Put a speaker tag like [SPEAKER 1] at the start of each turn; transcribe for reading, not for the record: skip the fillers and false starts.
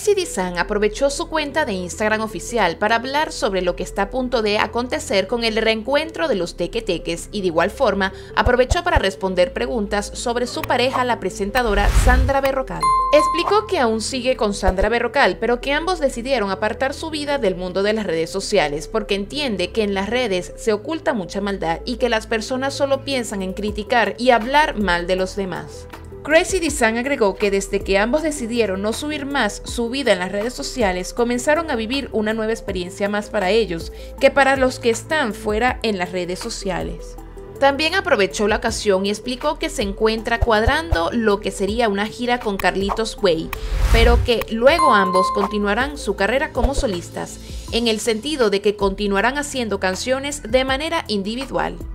[SPEAKER 1] Crazy Design aprovechó su cuenta de Instagram oficial para hablar sobre lo que está a punto de acontecer con el reencuentro de los teque-teques y de igual forma aprovechó para responder preguntas sobre su pareja, la presentadora Sandra Berrocal. Explicó que aún sigue con Sandra Berrocal, pero que ambos decidieron apartar su vida del mundo de las redes sociales porque entiende que en las redes se oculta mucha maldad y que las personas solo piensan en criticar y hablar mal de los demás. Crazy Design agregó que desde que ambos decidieron no subir más su vida en las redes sociales, comenzaron a vivir una nueva experiencia más para ellos que para los que están fuera en las redes sociales. También aprovechó la ocasión y explicó que se encuentra cuadrando lo que sería una gira con Carlitos Way, pero que luego ambos continuarán su carrera como solistas, en el sentido de que continuarán haciendo canciones de manera individual.